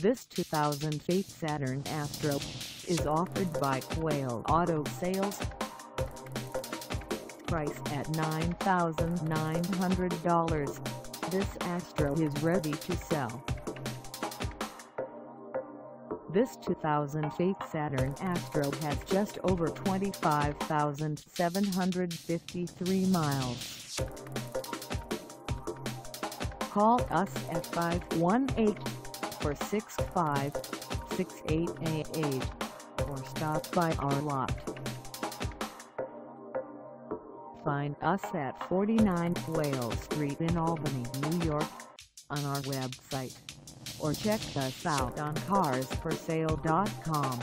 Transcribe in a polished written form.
This 2008 Saturn Astra is offered by Quail Auto Sales. Price at $9,900. This Astra is ready to sell. This 2008 Saturn Astra has just over 25,753 miles. Call us at 518-465-6888 or stop by our lot. Find us at 49 Quail Street in Albany, New York, on our website, or check us out on carsforsale.com.